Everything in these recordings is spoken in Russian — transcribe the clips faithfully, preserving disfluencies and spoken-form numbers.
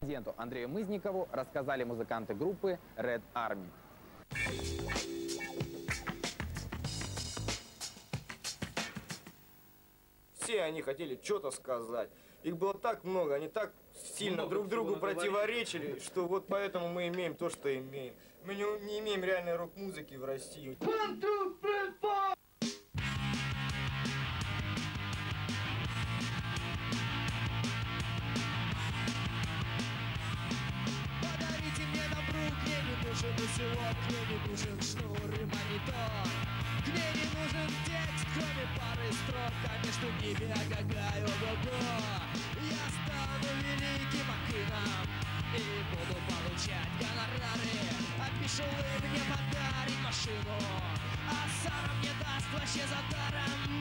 Президенту Андрею Мызникову рассказали музыканты группы Red Army. Все они хотели что-то сказать. Их было так много, они так сильно много друг другу противоречили, что вот поэтому мы имеем то, что имеем. Мы не, не имеем реальной рок-музыки в России. One, two, three, four. Подарите мне добру, мне не нужен усилок, мне не нужен шнур и монитор. Мне не нужен текст, кроме пары строк, а между ними агагай, ого-го. Я стану великим акином и буду получать гонорары. А пишулы мне подарит машину, а Сара мне даст вообще за даром.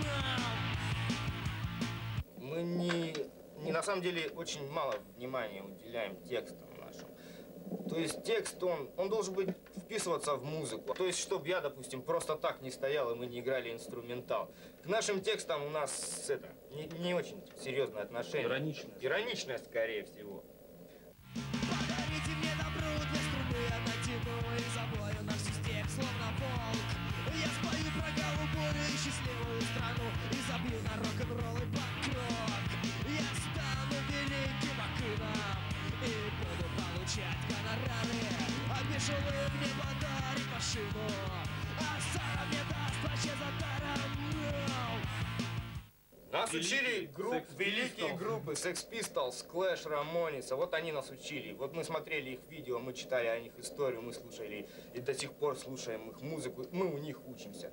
Мы не, не на самом деле очень мало внимания уделяем текстам нашим. То есть текст, он, он должен быть вписываться в музыку. То есть, чтобы я, допустим, просто так не стоял, и мы не играли инструментал. К нашим текстам у нас это, не, не очень серьезное отношение. Ироничное. Ироничное, скорее всего. Подарите мне добру, две струны я натяну и забою на всю степь, словно волк. Я спою про голубую и счастливую страну и забью на рок-н-ролл и панк-рок. Я стану великим акином и буду получать гонорары. А пишулы мне подарит машину, а Сара мне даст вообще за даром. Нас учили групп, великие группы, Sex Pistols, Clash, Ramones. Вот они нас учили. Вот мы смотрели их видео, мы читали о них историю, мы слушали и до сих пор слушаем их музыку. Мы у них учимся.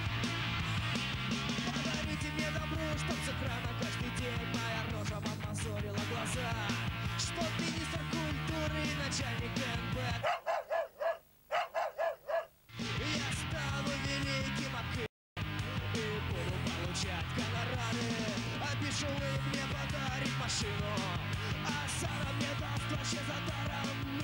Подарите мне добро, чтоб с экрана каждый день моя рожа вам мозолила глаза. Чтоб министр культуры и начальник эн бэ. Я стану великим акином и буду получать гонорары. А пишулы мне подарит машину, а Сара мне даст вообще за даром.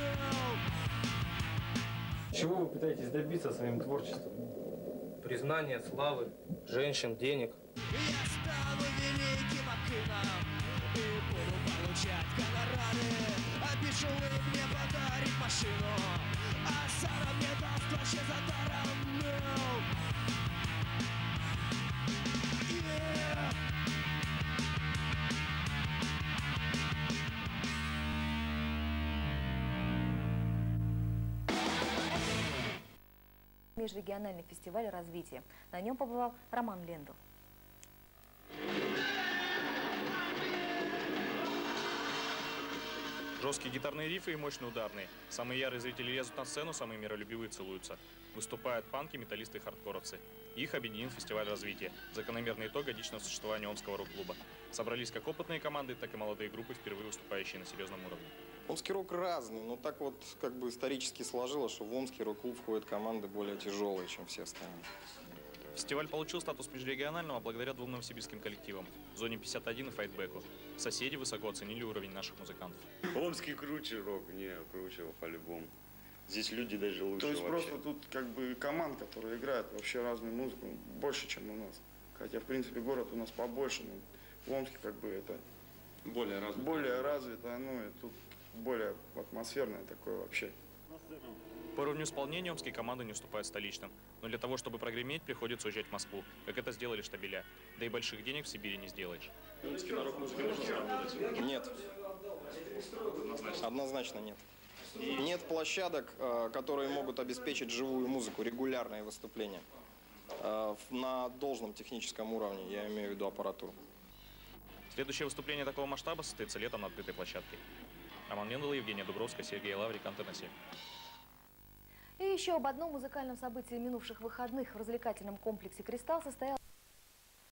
No. Чего вы пытаетесь добиться своим творчеством? Признание, славы, женщин, денег. Я стану великим акином и буду получать гонорары. А пишулы мне подарит машину, а Сара мне даст вообще за даром. No. Yeah. Межрегиональный фестиваль развития. На нем побывал Роман Лендл. Жесткие гитарные рифы и мощные ударные. Самые ярые зрители лезут на сцену, самые миролюбивые целуются. Выступают панки, металлисты и хардкоровцы. Их объединил фестиваль развития. Закономерный итог годичного существования Омского рок-клуба. Собрались как опытные команды, так и молодые группы, впервые выступающие на серьезном уровне. Омский рок разный, но так вот как бы исторически сложилось, что в Омский рок-клуб входят команды более тяжелые, чем все остальные. Фестиваль получил статус межрегионального благодаря двум новосибирским коллективам – Зоне пятьдесят один и Файтбеку. Соседи высоко оценили уровень наших музыкантов. Омский круче рок, не, круче по-любому. Здесь люди даже лучше. То есть вообще. просто тут как бы команд, которые играют вообще разную музыку, больше, чем у нас. Хотя, в принципе, город у нас побольше, но в Омске как бы это более развито. Более развито, ну и тут более атмосферное такое вообще. По уровню исполнения омские команды не уступают столичным. Но для того, чтобы прогреметь, приходится уезжать в Москву, как это сделали штабеля. Да и больших денег в Сибири не сделаешь. Омский на рок-музыке можно сравнивать? Нет. Однозначно. Однозначно нет. Нет площадок, которые могут обеспечить живую музыку, регулярные выступления на должном техническом уровне, я имею в виду аппаратуру. Следующее выступление такого масштаба состоится летом на открытой площадке. Роман Лендл, Евгения Дубровская, Сергей Лаврик, Антенна семь. И еще об одном музыкальном событии минувших выходных в развлекательном комплексе «Кристалл» состоялся